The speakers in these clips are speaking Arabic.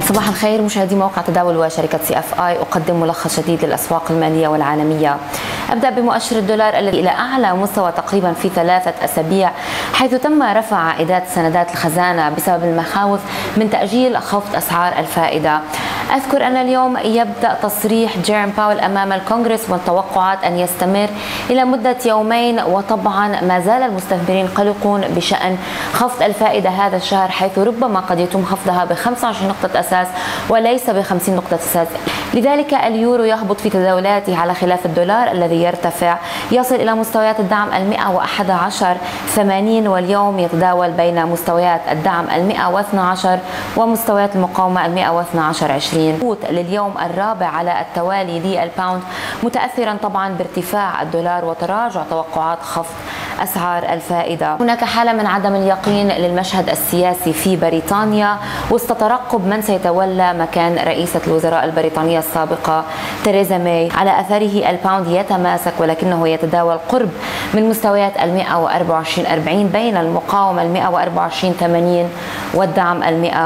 صباح الخير مشاهدي موقع تداول وشركة CFI، أقدم ملخص جديد للأسواق المالية والعالمية. أبدأ بمؤشر الدولار الذي إلى أعلى مستوى تقريبا في 3 أسابيع، حيث تم رفع عائدات سندات الخزانة بسبب المخاوف من تأجيل خفض أسعار الفائدة. أذكر أن اليوم يبدأ تصريح جيروم باول أمام الكونغرس والتوقعات أن يستمر إلى مدة يومين، وطبعا ما زال المستثمرين قلقون بشأن خفض الفائدة هذا الشهر، حيث ربما قد يتم خفضها ب 25 نقطة أساس وليس ب 50 نقطة أساس. لذلك اليورو يهبط في تداولاته على خلاف الدولار الذي يرتفع، يصل إلى مستويات الدعم 111.80، واليوم يتداول بين مستويات الدعم 112 ومستويات المقاومة 112.20. لليوم الرابع على التوالي للباوند، متأثرا طبعا بارتفاع الدولار وتراجع توقعات خفض أسعار الفائدة. هناك حالة من عدم اليقين للمشهد السياسي في بريطانيا وسط ترقب من سيتولى مكان رئيسة الوزراء البريطانية السابقة تيريزا ماي. على أثره الباوند يتماسك، ولكنه يتداول قرب من مستويات 124.40 بين المقاومة 124.80 والدعم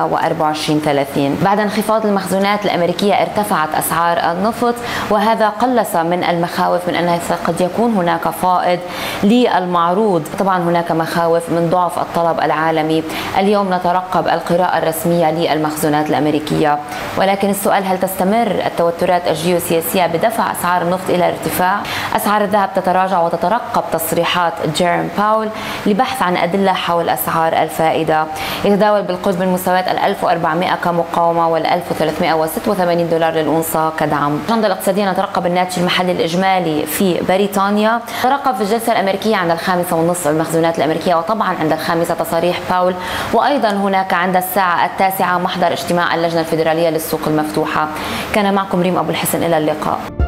124.30. بعد انخفاض المخزونات الأمريكية ارتفعت أسعار النفط، وهذا قلص من المخاوف من أنه قد يكون هناك فائض للمعروض. طبعا هناك مخاوف من ضعف الطلب العالمي. اليوم نترقب القراءة الرسمية للمخزونات الأمريكية، ولكن السؤال: هل تستمر التوترات الجيوسياسية بدفع أسعار النفط إلى ارتفاع؟ أسعار الذهب تتراجع وتترقب تصريحات جيروم باول لبحث عن أدلة حول أسعار الفائدة. يتداول بالقرب من مستويات 1400 كمقاومة وال 1386 دولار للأونصة كدعم. الأجندة الاقتصادية نترقب الناتج المحلي الإجمالي في بريطانيا، ترقب في الجلسة الأمريكية عند 5:30 المخزونات الأمريكية، وطبعا عند 5 تصاريح باول، وأيضا هناك عند الساعة 9 محضر اجتماع اللجنة الفيدرالية للسوق المفتوحة. كان معكم ريم أبو الحسن، إلى اللقاء.